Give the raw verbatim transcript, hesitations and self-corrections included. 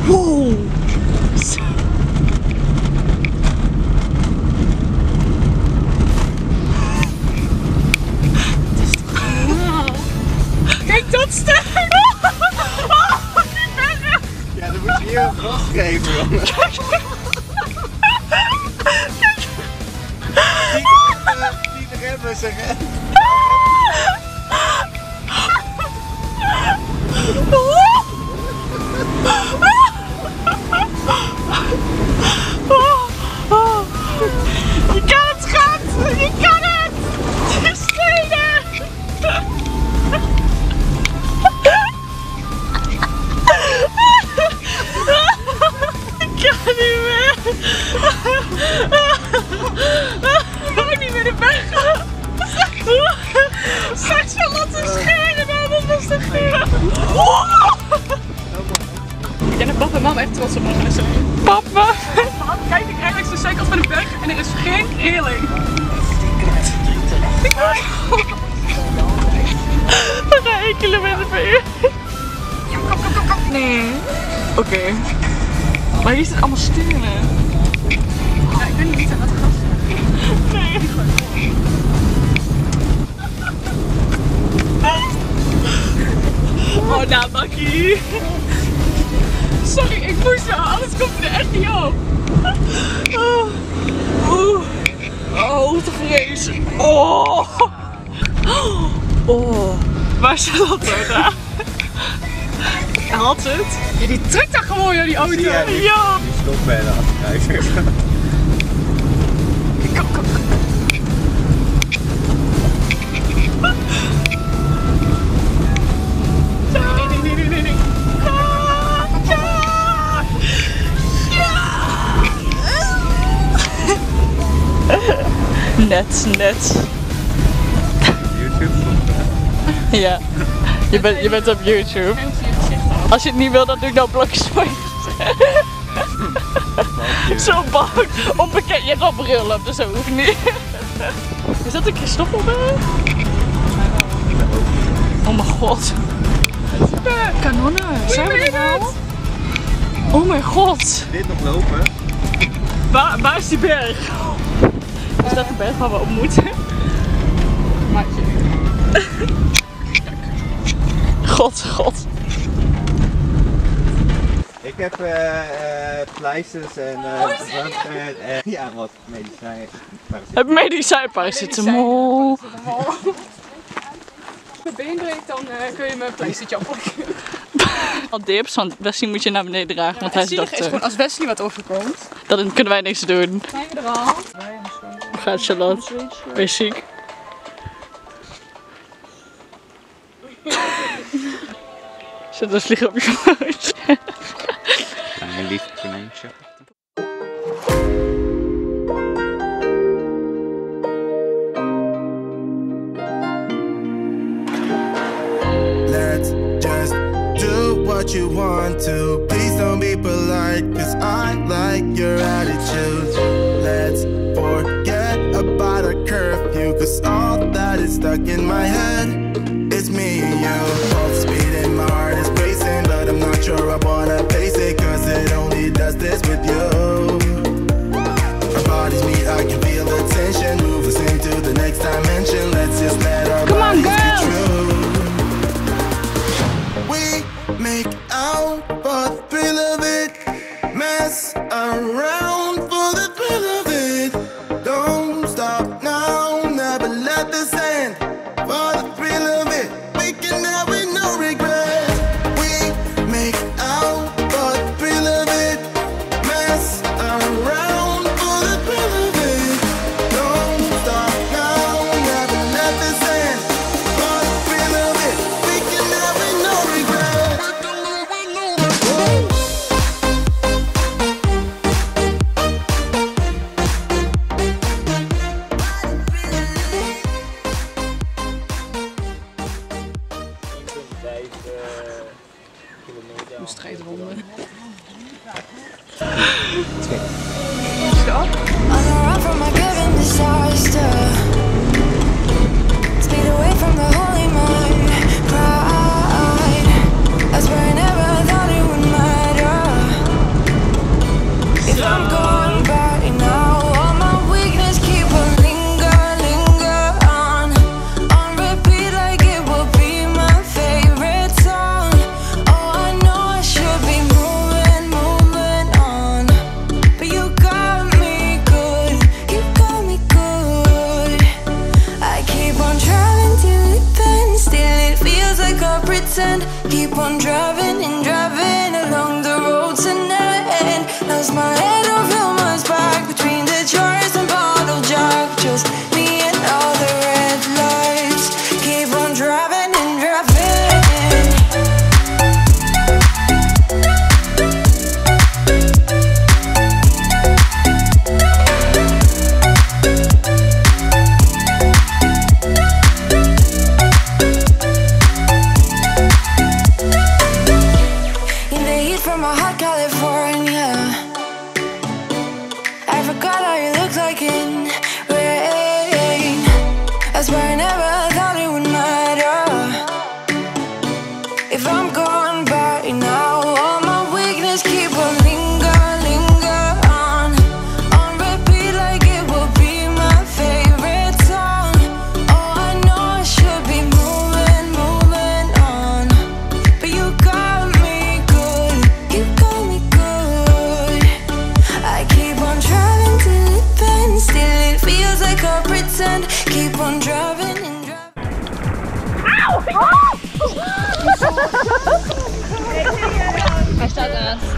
Wow. Kijk dat stuk! Oh, die bergen! Ja, dan moet je hier gas geven, jongen. Niet remmen, zeg hè. Je kan het, schat! Je kan het! Het is stenen! Ik kan niet meer! Ik mag niet meer de berg gaan! Straks zal dat te scheren, maar dat was te scheren! Ik denk dat papa en mama echt trots op me gaan zijn. Papa! Kijk, ik rijd langs de zijkant van de berg en er is geen heerling. We gaan één kilometer per uur. Nee. Oké. Okay. Maar hier zit allemaal stenen. Ja, ik weet niet wat gras is. Nee. Oh, nou, Makkie. Sorry, ik moest wel, anders komt er echt niet op. Oh, oh, oh te vrees. Oh. Oh. Waar staat dat daar? Haalt het? Ja, die trekt daar gewoon, joh, die auto. Ja. Die, ja. die stopt bij de achteruit. Kom, kom, kom. Net, net. YouTube? Ja, je bent, je bent op YouTube. Als je het niet wil, dan doe ik nou blokjes voor je. Zo bang. Onbekend, je hebt al bril op, dus dat hoeft niet. Is dat een Christoffel bij? Oh mijn god. Kanonnen, zijn we er al? Oh mijn god. Dit nog lopen? Waar, waar is die berg? Is dat de berg waar we op moeten? Maatje. God, god. Ik heb uh, uh, pleisters en uh, oh, en uh, ja, wat medicijn. Heb medicijn, paracetamol. Mijn been breekt, dan uh, kun je mijn pleistertje oppakken. Al dips, want Wesley moet je naar beneden dragen, ja, want hij is dokter. Is gewoon als Wesley wat overkomt, dan kunnen wij niks doen. zijn we er al. Hoe gaat Charlotte? Ben je ziek? Zet een vlieg op je voet. Mijn lief konijntje. Let's just do what you want to. Please don't be polite, cause I like your attitude. Let's forget about a curfew, cause all that is stuck in my head is me and you. Full speed and my heart is racing, but I'm not sure I wanna pace it, cause it only does this with you. Our bodies meet, I can feel the tension, move us into the next dimension. Let's just let our Come on, bodies be girl. true. We make out for the thrill of it, mess around for the thrill of it. Don't stop now, never let this end. For the thrill of it, we can have it, no regret. We make out for the thrill of it, mess around for the thrill of it. Don't stop now, never let this end. For the thrill of it, we can have it, no regret. Een strijdronde. Stop. On the run from a given disaster, speed away from the holy mind. Pride, that's where I never thought it would matter. from my hot California. I forgot how you look like in rain. I swear I never thought it would matter if I'm gone by now. All my weakness keep on linger, linger on, on repeat like it will be my favorite song. Oh, I know I should be moving, moving on, but you got me good, you got me good. I keep on driving till it bends, still it feels like I pretend. Keep on driving and driving. Hij staat naast.